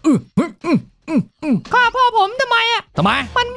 ฆ่าพ่อผมทำไมอ่ะทำไมมัน